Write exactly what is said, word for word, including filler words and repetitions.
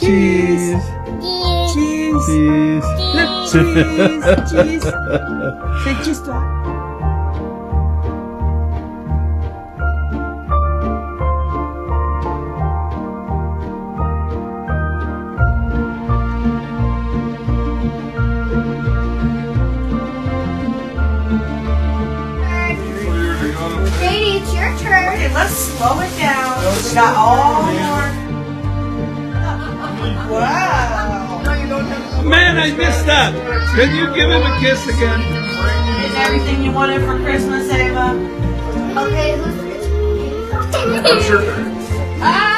Cheese. Cheese. Cheese. Look, cheese. Cheese. Say cheese to her. Katie, it's your turn. Okay, let's slow it down. We got all more. Wow. Man, I missed that. Can you give him a kiss again? Is everything you wanted for Christmas, Ava? Okay, who's I'm sure. Ah!